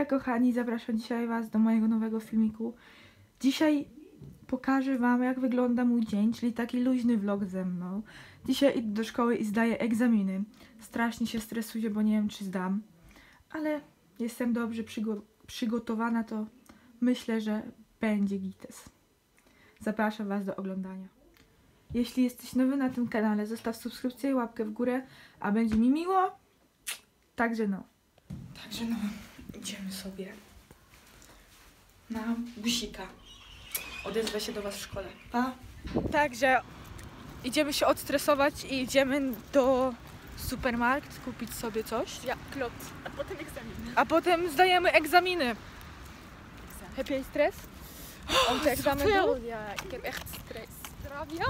Hejka kochani, zapraszam dzisiaj was do mojego nowego filmiku. Dzisiaj pokażę wam, jak wygląda mój dzień, czyli taki luźny vlog ze mną. Dzisiaj idę do szkoły i zdaję egzaminy. Strasznie się stresuję, bo nie wiem, czy zdam. Ale jestem dobrze przygotowana, to myślę, że będzie gites. Zapraszam was do oglądania. Jeśli jesteś nowy na tym kanale, zostaw subskrypcję i łapkę w górę, a będzie mi miło. Także no, idziemy sobie na busika. Odezwę się do was w szkole. Pa! Także idziemy się odstresować i idziemy do supermarket kupić sobie coś. Ja, klopt. A potem egzamin. A potem zdajemy egzaminy. Heb jij stress? Om te examen doen? Ja, ik heb echt stress. Pozdrawiam.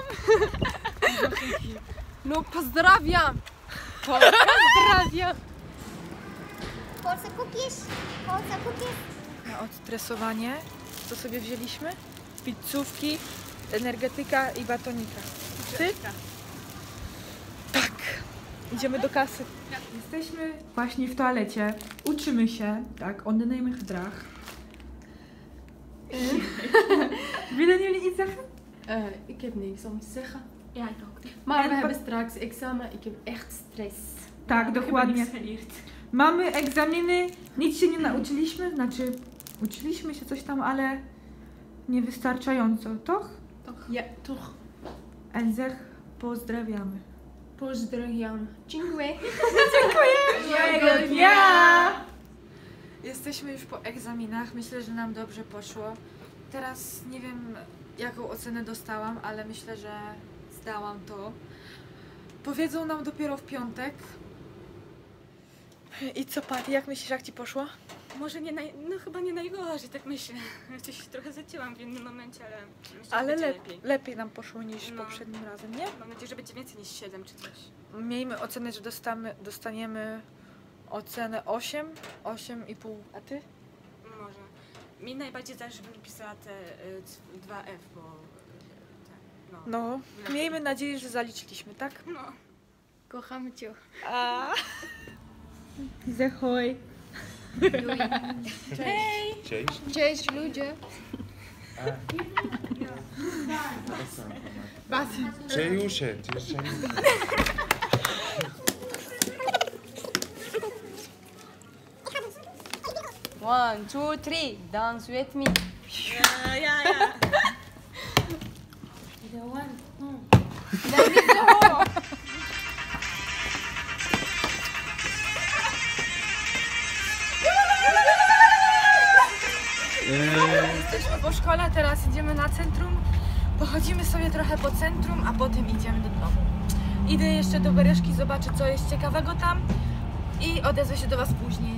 No, pozdrawiam. Pozdrawiam. Polsce cookies. Polsce cookies. Na odstresowanie co sobie wzięliśmy? Pizzówki, energetyka i batonika. Ty? Tak. Idziemy do kasy. Jesteśmy właśnie w toalecie. Uczymy się. Tak, on nemen gedrag. Willen jullie iets zeggen? Ik heb niks om te zeggen. Ja, ik ook. Maar we hebben straks examen. Ik heb echt stress. Tak, dokładnie. Mamy egzaminy, nic się nie nauczyliśmy, znaczy uczyliśmy się coś tam, ale niewystarczająco. Toch? Toch? Ja, toch. En zeg pozdrawiamy. Pozdrawiam. Dziękuję. Miłego dnia! Jesteśmy już po egzaminach, myślę, że nam dobrze poszło. Teraz nie wiem, jaką ocenę dostałam, ale myślę, że zdałam to. Powiedzą nam dopiero w piątek. I co, Patty, jak myślisz, jak ci poszło? Może nie no chyba nie najgorzej, tak myślę. Coś trochę zacięłam w innym momencie, ale myślę, że Ale będzie lepiej. lepiej nam poszło niż No. poprzednim razem, nie? Mam nadzieję, że będzie więcej niż 7 czy coś. Miejmy ocenę, że dostaniemy ocenę 8, 8,5. A ty? Może. Mi najbardziej zależy, żebym pisała te 2F, bo no. No, miejmy nadzieję, że zaliczyliśmy, tak? No. Kocham cię. A. Zahoj. Cześć. Cześć ludzie. Czejusze. 1, 2, 3, dance with me. Ja. Jesteśmy po szkole, teraz idziemy na centrum. Pochodzimy sobie trochę po centrum, a potem idziemy do domu. Idę jeszcze do Bereszki, zobaczę, co jest ciekawego tam i odezwę się do was później.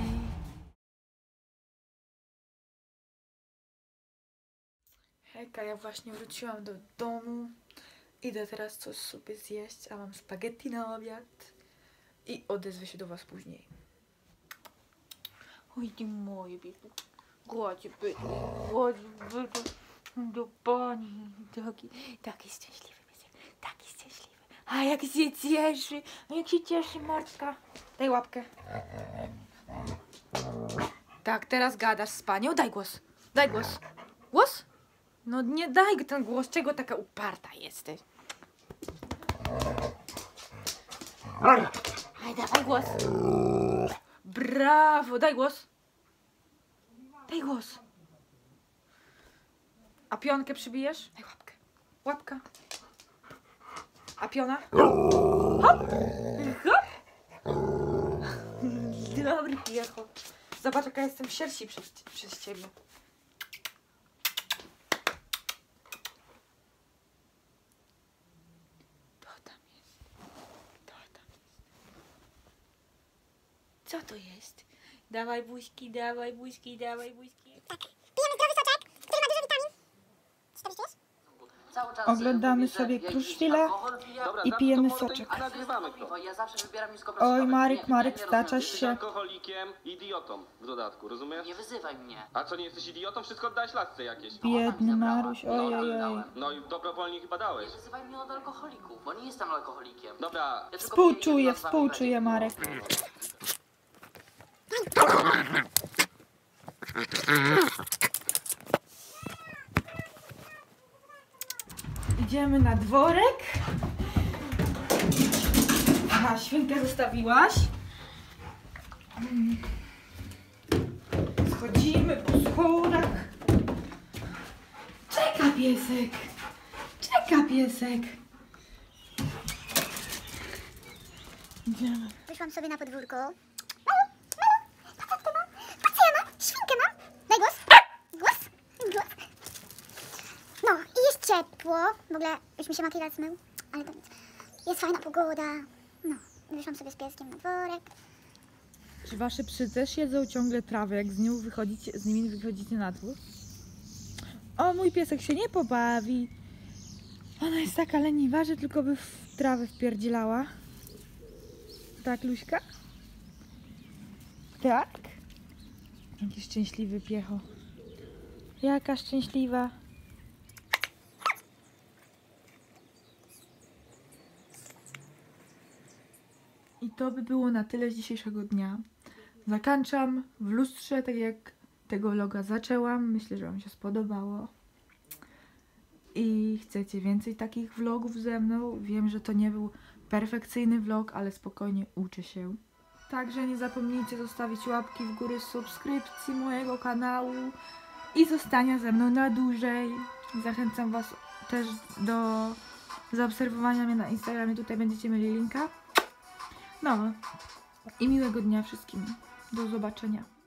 Hejka, ja właśnie wróciłam do domu. Idę teraz coś sobie zjeść, a mam spaghetti na obiad i odezwę się do was później. Oj, ty moje biegu. Godzi do pani. Taki szczęśliwy piesek, taki szczęśliwy. A jak się cieszy Martka. Daj łapkę. Tak, teraz gadasz z panią. Daj głos. Głos? No nie daj ten głos, czego taka uparta jesteś? Aj, dawaj głos. Brawo, daj głos. A pionkę przybijesz? Daj łapkę. Łapka. A piona? Hop. Dobry piecho. Zobacz, jaka jestem sierści przez ciebie. Co to jest? Dawaj buźki. Tak. Pijemy zdrowy soczek, który ma dużo witamin. Czy to widzisz? Oglądamy sobie Kruszwila i pijemy soczek. Oj, Marek, staczasz się. Alkoholikiem, idiotą w dodatku, rozumiesz? Nie wyzywaj mnie. A co, nie jesteś idiotą? Wszystko oddałeś lasce jakieś. Biedny Maruś, ojej. No i dobrowolnie chyba dałeś. Nie wyzywaj mnie od alkoholików, bo nie jestem alkoholikiem. Dobra, Ja tylko Współczuję, Marek. Idziemy na dworek. Aha, świnkę zostawiłaś. Schodzimy po schodach. Czeka piesek. Czeka piesek. Idziemy. Wyszłam sobie na podwórko. Patrz co mam. Patrz co ja mam. Świnkę mam. Daj głos. Głos. Głos. No i jest ciepło. W ogóle już mi się makijaż zmył. Ale to nic. Jest fajna pogoda. No. Wyszłam sobie z pieskiem na dworek. Czy wasze psy też jedzą ciągle trawę, jak z nimi wychodzicie na dwór? O, mój piesek się nie pobawi. Ona jest taka leniwa, że tylko by w trawę wpierdzielała. Tak, Luśka? Tak? Jaki szczęśliwy piecho. Jaka szczęśliwa. I to by było na tyle z dzisiejszego dnia. Zakończam w lustrze, tak jak tego vloga zaczęłam. Myślę, że wam się spodobało. I chcecie więcej takich vlogów ze mną. Wiem, że to nie był perfekcyjny vlog, ale spokojnie uczę się. Także nie zapomnijcie zostawić łapki w górę, subskrypcji mojego kanału i zostania ze mną na dłużej. Zachęcam was też do zaobserwowania mnie na Instagramie. Tutaj będziecie mieli linka. No i miłego dnia wszystkim. Do zobaczenia.